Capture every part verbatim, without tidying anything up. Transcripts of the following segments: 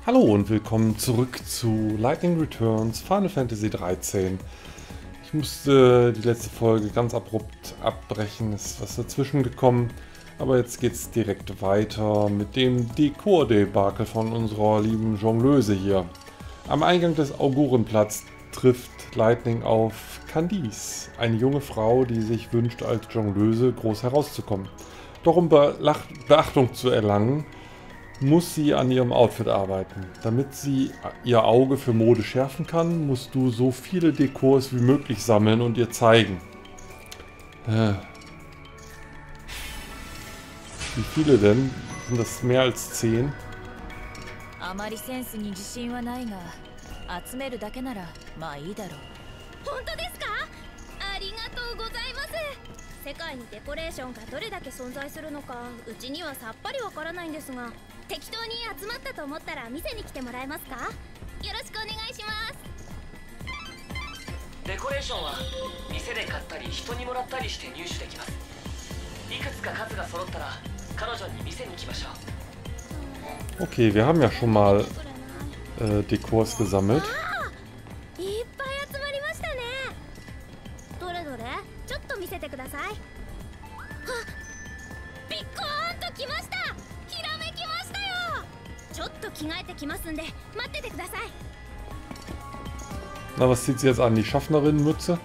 Hallo und willkommen zurück zu Lightning Returns Final Fantasy dreizehn. Ich musste die letzte Folge ganz abrupt abbrechen, es ist was dazwischen gekommen, aber jetzt geht es direkt weiter mit dem Dekor-Debakel von unserer lieben Jongleuse hier. Am Eingang des Augurenplatz trifft Lightning auf Candice, eine junge Frau, die sich wünscht, als Jongleuse groß herauszukommen. Doch um Beachtung zu erlangen, muss sie an ihrem Outfit arbeiten. Damit sie ihr Auge für Mode schärfen kann, musst du so viele Dekors wie möglich sammeln und ihr zeigen. Äh. Wie viele denn? Sind das mehr als zehn? あまりセンスに自信はないが、集めるだけならまあいいだろう。本当ですか？ありがとうございます。世界にデコレーションがどれだけ存在するのか、うちにはさっぱりわからないんですが、適当に集まったと思ったら店に来てもらえますか？よろしくお願いします。 デコレーションは店で買ったり人にもらったりして入手できます。いくつか数が揃ったら彼女に店に来ましょう。 Okay, wir haben ja schon mal äh, Dekors gesammelt. いっぱい集まりましたね。どれどれ？ちょっと見せてください。あ、ビッコーンときました。ひらめきましたよ。ちょっと着替えてきますんで待っててください。 Na, was zieht sie jetzt an? Die Schaffnerin-Mütze?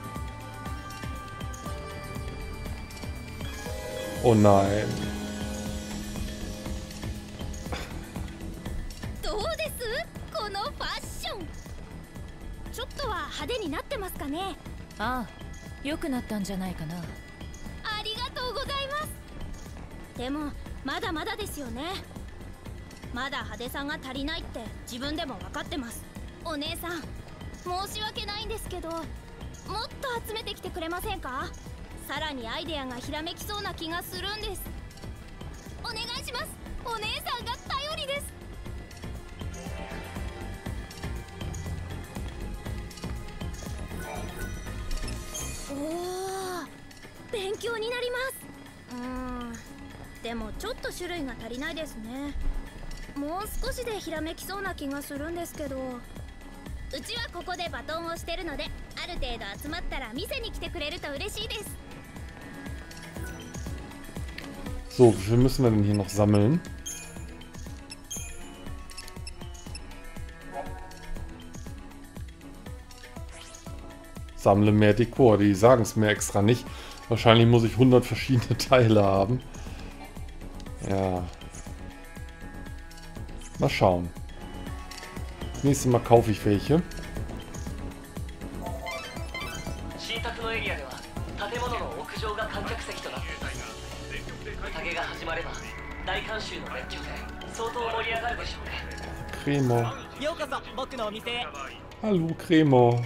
Oh nein. どうです？このファッション。ちょっとは派手になってますかね。ああ、良くなったんじゃないかな。ありがとうございます。でもまだまだですよね。まだ派手さが足りないって自分でも分かってます。お姉さん、申し訳ないんですけど、もっと集めてきてくれませんか？さらにアイデアがひらめきそうな気がするんです。お願いします。お姉さんが頼りです。おお、勉強になります。うーん、でもちょっと種類が足りないですね。もう少しでひらめきそうな気がするんですけど。うちはここでバトンをしてるので、ある程度集まったら店に来てくれると嬉しいです。 So, wie viel müssen wir denn hier noch sammeln? Sammle mehr Dekor, die sagen es mir extra nicht. Wahrscheinlich muss ich hundert verschiedene Teile haben. Ja. Mal schauen. Das nächste Mal kaufe ich welche. Cremo. Hallo, Cremo.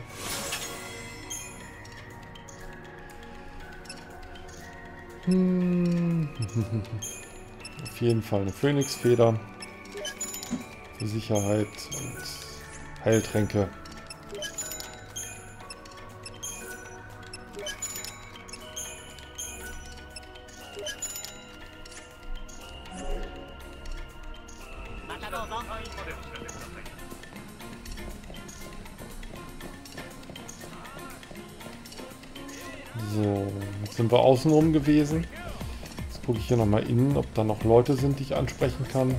Hm. Auf jeden Fall eine Phönixfeder. Für Sicherheit und Heiltränke. So, jetzt sind wir außenrum gewesen. Jetzt gucke ich hier nochmal innen, ob da noch Leute sind, die ich ansprechen kann.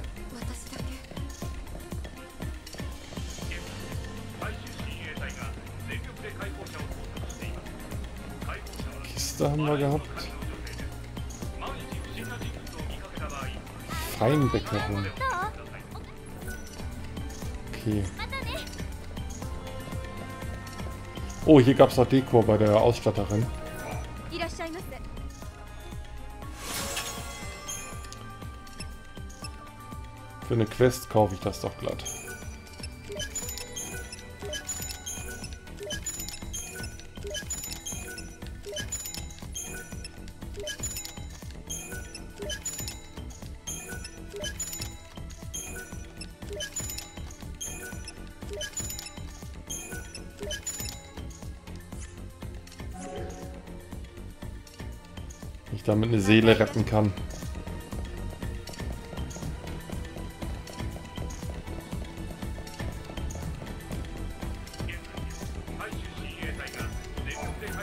Kiste haben wir gehabt. Feinbäckerin. Okay. Oh, hier gab es noch Dekor bei der Ausstatterin. Für eine Quest kaufe ich das doch glatt. Ich damit eine Seele retten kann.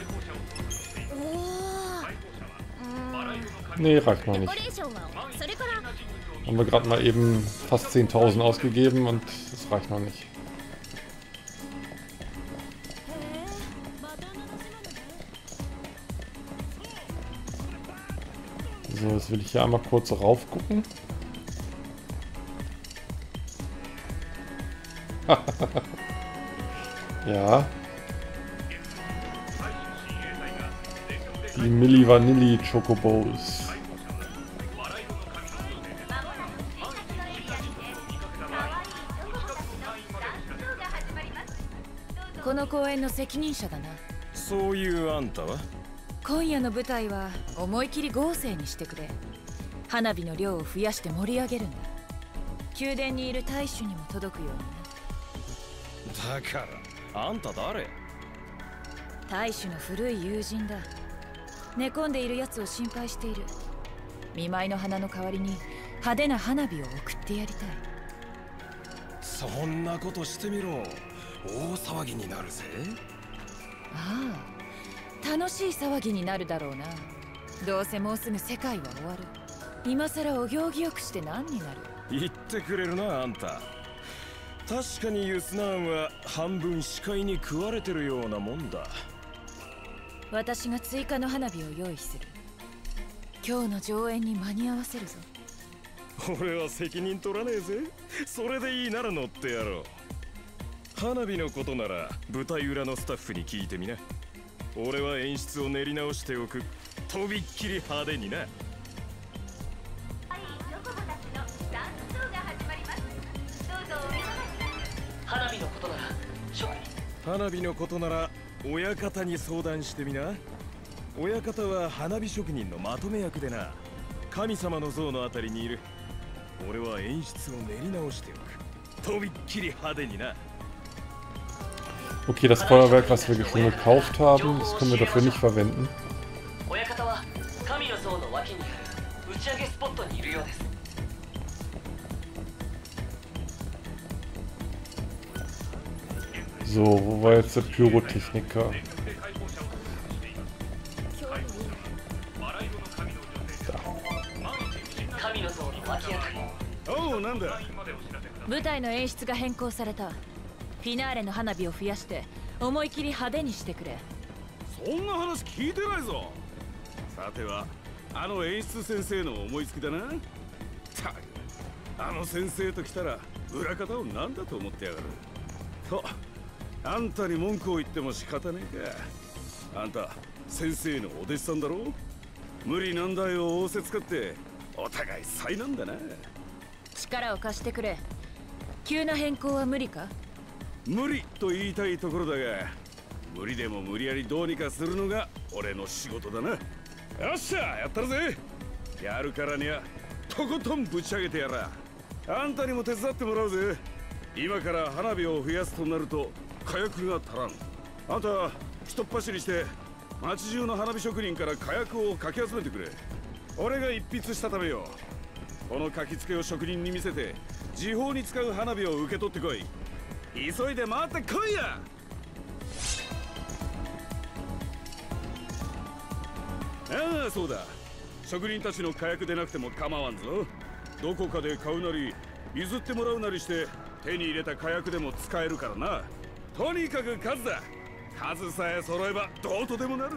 Nee, reicht noch nicht. Haben wir gerade mal eben fast zehntausend ausgegeben und das reicht noch nicht. So, jetzt will ich hier einmal kurz rauf gucken. Ja. Die Milli Vanilli Chocobos. この公演の責任者だな。 そういうあんたは？ 今夜の舞台は思い切り豪勢にしてくれ。花火の量を増やして盛り上げるんだ。宮殿にいる大衆にも届くようにな。 だからあんた誰？ 大衆の古い友人だ。寝込んでいる奴を心配している。見舞いの花の代わりに派手な花火を送ってやりたい。 そんなことしてみろ。大騒ぎになるぜ。 ああ、楽しい騒ぎになるだろうな。どうせもうすぐ世界は終わる。今さらお行儀よくして何になる。 言ってくれるなあんた。確かにユスナーンは半分視界に食われてるようなもんだ。 私が追加の花火を用意する。今日の上演に間に合わせるぞ。 俺は責任取らねえぜ。それでいいなら乗ってやろう。花火のことなら舞台裏のスタッフに聞いてみな。俺は演出を練り直しておく。とびっきり派手にな。 花火のことなら花火のことなら親方に相談してみな。親方は花火職人のまとめ役でな。神様の像のあたりにいる。俺は演出を練り直しておく。とびっきり派手にな。 Okay, das Feuerwerk, was wir schon gekauft haben, das können wir dafür nicht verwenden. So, wo war jetzt der Pyrotechniker? Da. 舞台の演出が変更された。 フィナーレの花火を増やして思い切り派手にしてくれ。 そんな話聞いてないぞ。さてはあの演出先生の思いつきだな。たくあの先生と来たら裏方を何だと思ってやがる。とあんたに文句を言っても仕方ねえか。あんた先生のお弟子さんだろ。無理難題を仰せつかってお互い災難だな。 力を貸してくれ。急な変更は無理か？ 無理と言いたいところだが、無理でも無理やりどうにかするのが俺の仕事だな。よっしゃ、やったるぜ。やるからにはとことんぶち上げてやら。あんたにも手伝ってもらうぜ。今から花火を増やすとなると火薬が足らん。あんたひとっ走りして町中の花火職人から火薬をかき集めてくれ。俺が一筆したためよ。この書き付けを職人に見せて時報に使う花火を受け取ってこい。 急いで回ってこいや。ああ、そうだ。職人たちの火薬でなくても構わんぞ。どこかで買うなり譲ってもらうなりして手に入れた火薬でも使えるからな。とにかく数だ。数さえ揃えばどうとでもなる。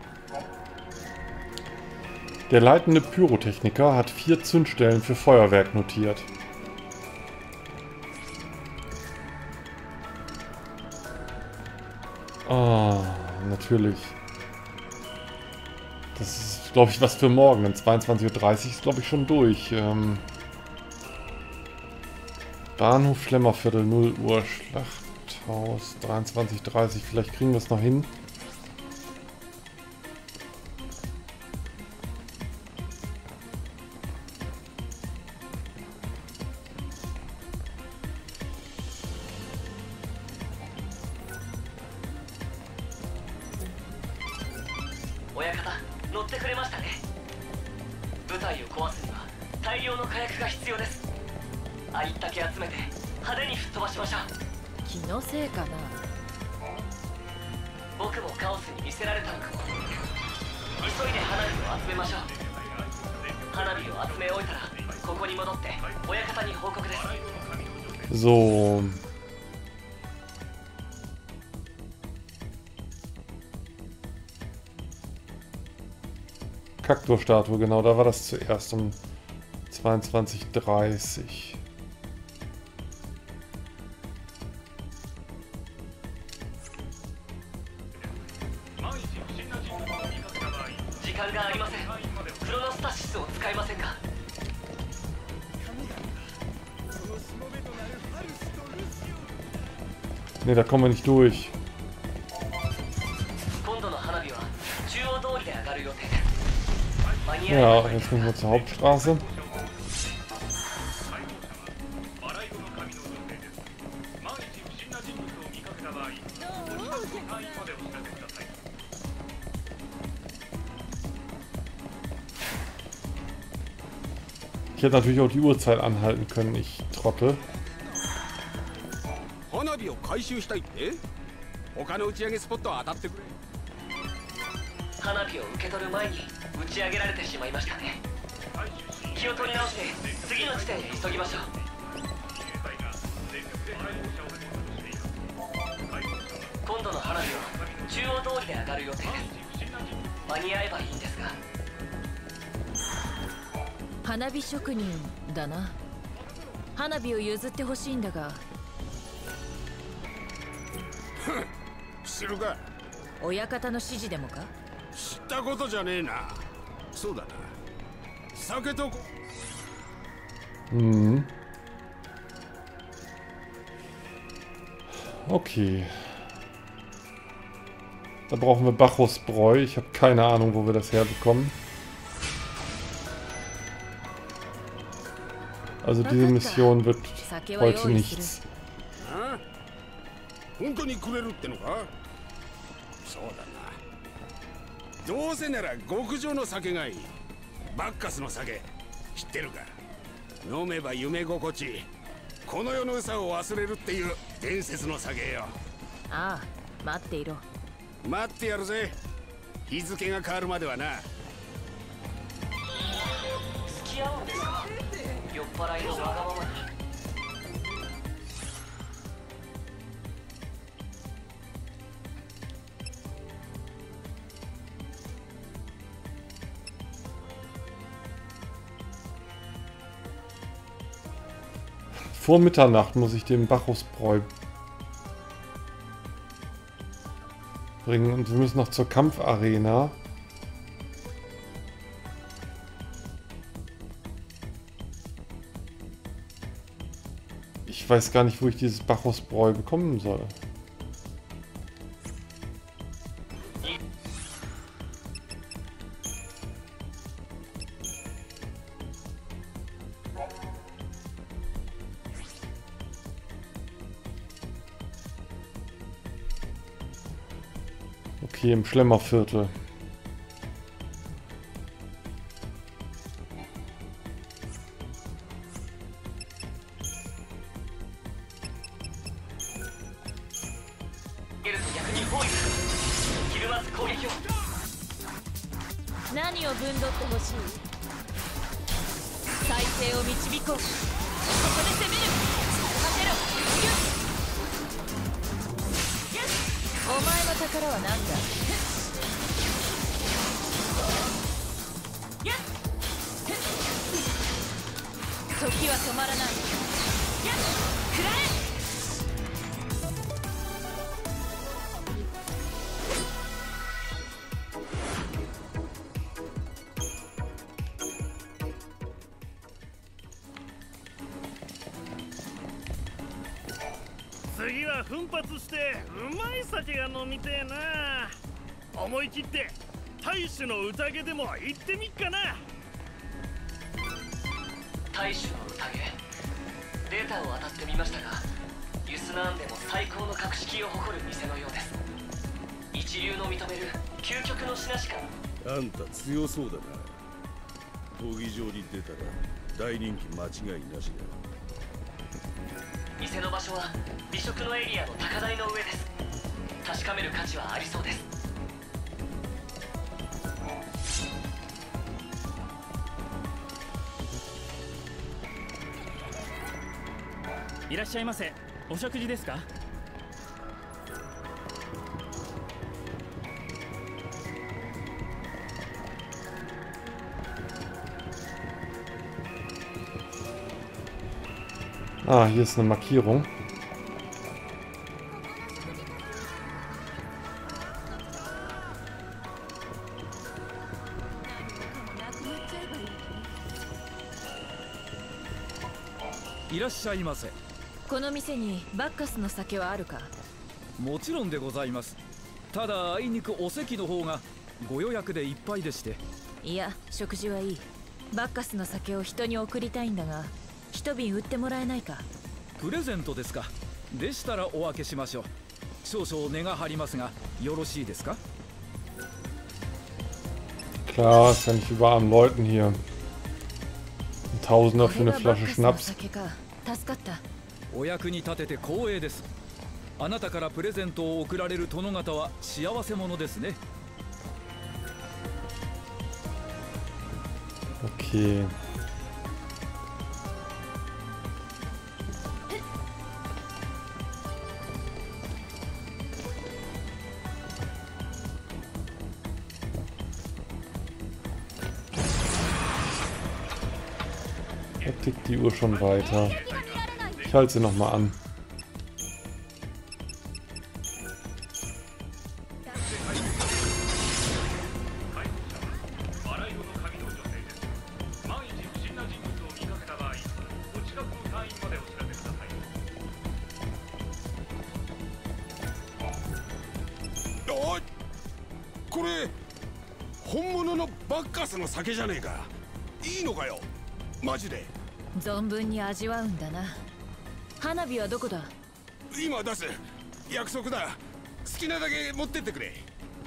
Der leitende Pyrotechniker hat vier Zündstellen für Feuerwerk notiert. Ah, natürlich. Das ist, glaube ich, was für morgen. Denn zweiundzwanzig Uhr dreißig ist, glaube ich, schon durch. Ähm Bahnhof Schlemmerviertel, null Uhr, Schlachthaus, dreiundzwanzig Uhr dreißig. Vielleicht kriegen wir es noch hin. 僕もカオスに見せられたのかも。急いで花火を集めましょう。花火を集め終えたらここに戻って親方に報告です。 So. Kaktor-Statue, genau, da war das zuerst um zweiundzwanzig Uhr dreißig. Ne, da kommen wir nicht durch. Ja, jetzt müssen wir zur Hauptstraße. Ich hätte natürlich auch die Uhrzeit anhalten können, ich Trottel. 花火を回収したいって？他の打ち上げスポットを当たってくれ。 花火を受け取る前に打ち上げられてしまいましたね。気を取り直して次の地点へ急ぎましょう。今度の花火は中央通りで上がる予定です。間に合えばいいんですが。 花火職人だな。花火を譲ってほしいんだが。 知るか。 親方の指示でもか。 知ったことじゃねえな。そうだな。酒とこ。 Mhm. Okay. Da brauchen wir Bacchusbräu. Ich habe keine Ahnung, wo wir das herbekommen. Also diese Mission wird heute nichts. 本当にくれるってのか？そうだな。どうせなら極上の酒がいい。バッカスの酒知ってるか？飲めば夢心地、この世の憂を忘れるっていう伝説の酒よ。 ああ、待っていろ。 待ってやるぜ。日付が変わるまではな。 付き合うんですか？酔っ払いのわがままに。 Vor Mitternacht muss ich den Bacchusbräu bringen und wir müssen noch zur Kampfarena. Ich weiß gar nicht, wo ich dieses Bacchusbräu bekommen soll. Okay, im Schlemmerviertel. あんた強そうだな。闘技場に出たら大人気間違いなしだ。 店の場所は美食のエリアの高台の上です。確確かめる価値はありそうです。 いらっしゃいませ。お食事ですか？ Ah, hier ist eine Markierung. Irashaimase. この店にバッカスの酒はあるか？ もちろんでございます。ただあいにくお席の方がご予約でいっぱいでして。 いや、食事はいい。バッカスの酒を人に送りたいんだが、一瓶売ってもらえないか？ プレゼントですか。でしたらお分けしましょう。少々値が張りますがよろしいですか？ Klar, ist ja nicht über armen Leuten hier. Ein Tausender für eine Flasche Schnaps. お役に立てて光栄です。あなたからプレゼントを贈られる殿方は幸せ者ですね。 Okay. Da tickt die Uhr schon weiter. Ich halte sie nochmal an. おい、これ本物のバッカスの酒じゃねえか。いいのかよ、マジで。 存分に味わうんだな。花火はどこだ？ 今出す。約束だ。好きなだけ持ってってくれ。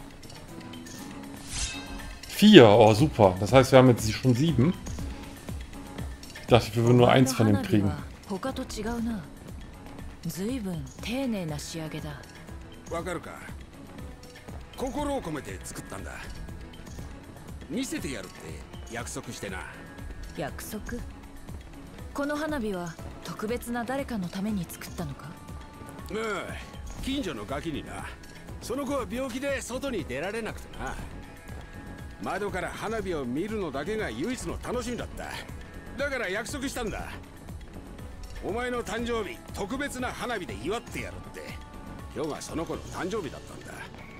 Vier, oh super. Das heißt, wir haben jetzt schon sieben. Ich dachte, wir würden nur eins von dem kriegen. 他と違うな。随分丁寧な仕上げだ。 わかるか。心を込めて作ったんだ。見せてやるって約束してな。 約束？この花火は特別な誰かのために作ったのか？ ああ、近所のガキにな。その子は病気で外に出られなくてな。窓から花火を見るのだけが唯一の楽しみだった。だから約束したんだ。お前の誕生日特別な花火で祝ってやるって。今日がその子の誕生日だったんだ。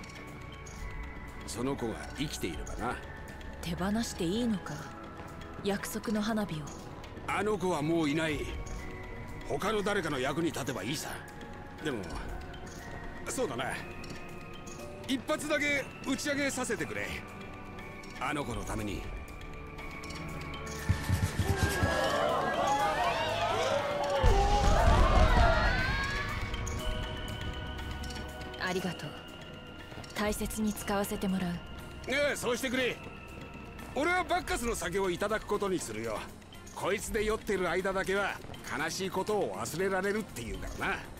その子が生きていればな。 手放していいのか、約束の花火を。 あの子はもういない。他の誰かの役に立てばいいさ。でもそうだな、一発だけ打ち上げさせてくれ。あの子のために。 ありがとう。大切に使わせてもらう。 ええ、そうしてくれ。俺はバッカスの酒をいただくことにするよ。こいつで酔ってる間だけは悲しいことを忘れられるっていうからな。